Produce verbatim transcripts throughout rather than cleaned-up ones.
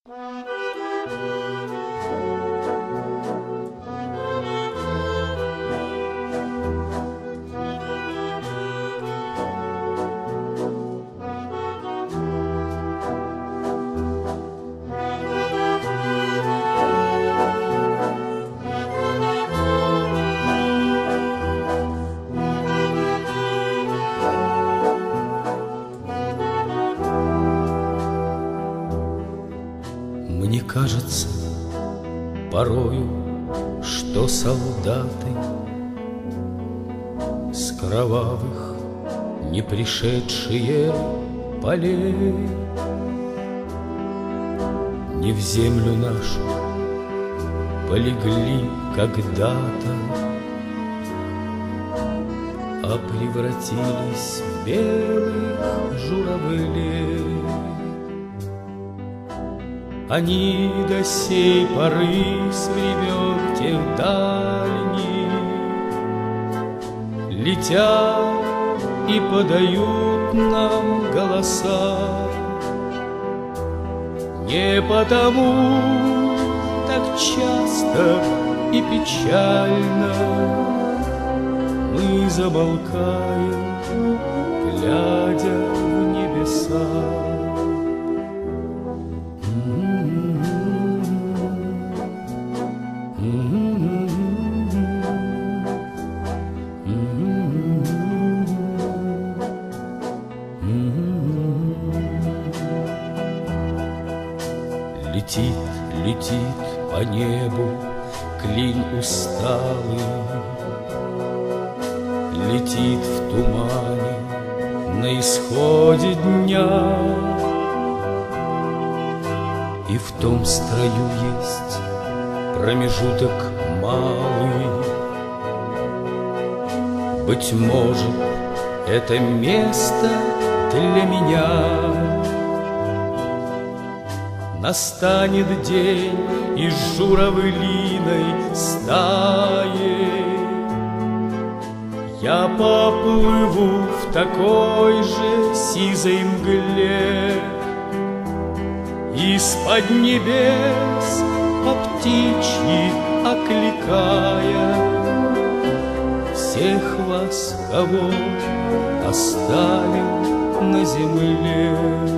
Мне кажется порою, что солдаты с кровавых не пришедшие полей не в землю нашу полегли когда-то, а превратились в белых журавлей. Они до сей поры с времен тех дальних летят и подают нам голоса. Не потому так часто и печально мы замолкаем, глядя в небеса. Летит, летит по небу клин усталый, летит в тумане на исходе дня. И в том строю есть промежуток малый. Быть может, это место для меня. Настанет день, и с журавлиной стаей я поплыву в такой же сизой мгле. Из-под небес по птичьи окликая всех вас, кого оставил на земле.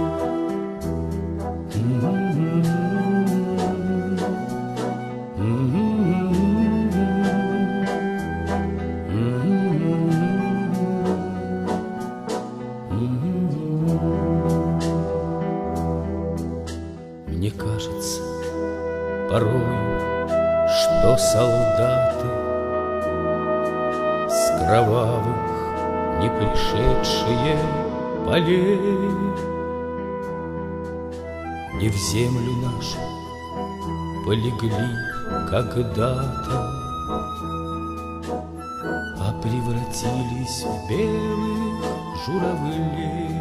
Мне кажется порою, что солдаты с кровавых не пришедшие полей не в землю нашу полегли когда-то, а превратились в белых журавлей.